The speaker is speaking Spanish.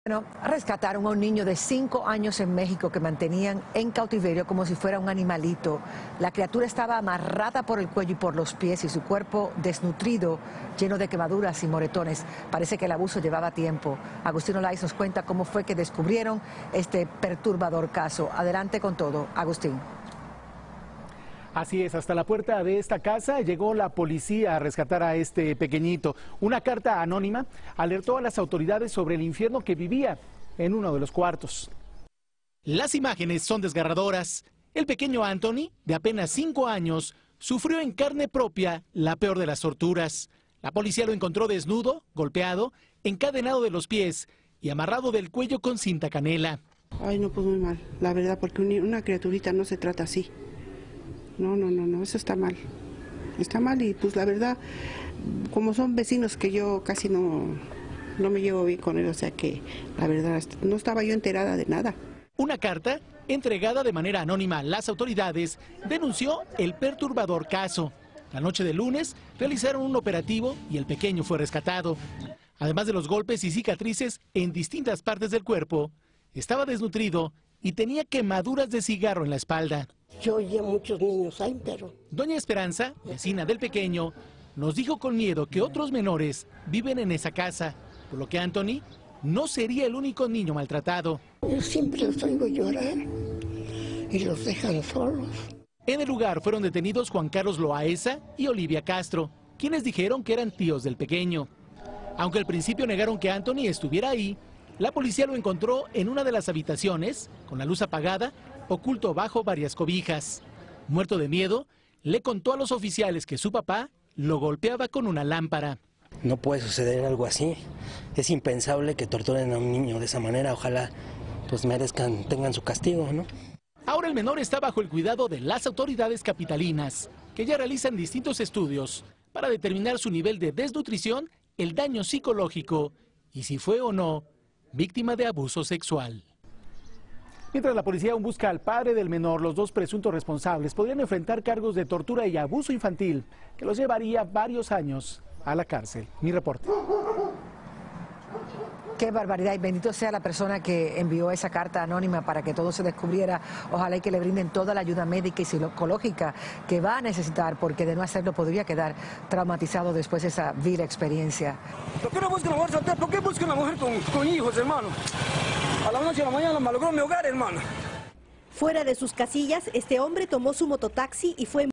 Bueno, rescataron a un niño de 5 años en México que mantenían en cautiverio como si fuera un animalito. La criatura estaba amarrada por el cuello y por los pies y su cuerpo desnutrido, lleno de quemaduras y moretones. Parece que el abuso llevaba tiempo. Agustín Olaiz nos cuenta cómo fue que descubrieron este perturbador caso. Adelante con todo, Agustín. Así es, hasta la puerta de esta casa llegó la policía a rescatar a este pequeñito. Una carta anónima alertó a las autoridades sobre el infierno que vivía en uno de los cuartos. Las imágenes son desgarradoras. El pequeño Anthony, de apenas 5 años, sufrió en carne propia la peor de las torturas. La policía lo encontró desnudo, golpeado, encadenado de los pies y amarrado del cuello con cinta canela. Ay, no, pues muy mal, la verdad, porque una criaturita no se trata así. No, eso está mal. Está mal y pues la verdad, como son vecinos que yo casi no me llevo bien con él, o sea que la verdad no estaba yo enterada de nada. Una carta, entregada de manera anónima a las autoridades, denunció el perturbador caso. La noche del lunes realizaron un operativo y el pequeño fue rescatado. Además de los golpes y cicatrices en distintas partes del cuerpo, estaba desnutrido y tenía quemaduras de cigarro en la espalda. Yo oía muchos niños ahí, pero... Doña Esperanza, vecina del pequeño, nos dijo con miedo que otros menores viven en esa casa, por lo que Anthony no sería el único niño maltratado. Yo siempre los oigo llorar y los dejan solos. En el lugar fueron detenidos Juan Carlos Loaesa y Olivia Castro, quienes dijeron que eran tíos del pequeño. Aunque al principio negaron que Anthony estuviera ahí, la policía lo encontró en una de las habitaciones, con la luz apagada, oculto bajo varias cobijas. Muerto de miedo, le contó a los oficiales que su papá lo golpeaba con una lámpara. No puede suceder algo así. Es impensable que torturen a un niño de esa manera. Ojalá pues tengan su castigo, ¿no? Ahora el menor está bajo el cuidado de las autoridades capitalinas, que ya realizan distintos estudios para determinar su nivel de desnutrición, el daño psicológico y si fue o no víctima de abuso sexual. Mientras la policía aún busca al padre del menor, los dos presuntos responsables podrían enfrentar cargos de tortura y abuso infantil que los llevaría varios años a la cárcel. Mi reporte. Qué barbaridad, y bendito sea la persona que envió esa carta anónima para que todo se descubriera. Ojalá y que le brinden toda la ayuda médica y psicológica que va a necesitar, porque de no hacerlo podría quedar traumatizado después de esa vil experiencia. ¿Por qué no buscan una mujer soltera? ¿Por qué buscan una mujer con hijos, hermano? A la noche de la mañana malogró mi hogar, hermano. Fuera de sus casillas, este hombre tomó su mototaxi y fue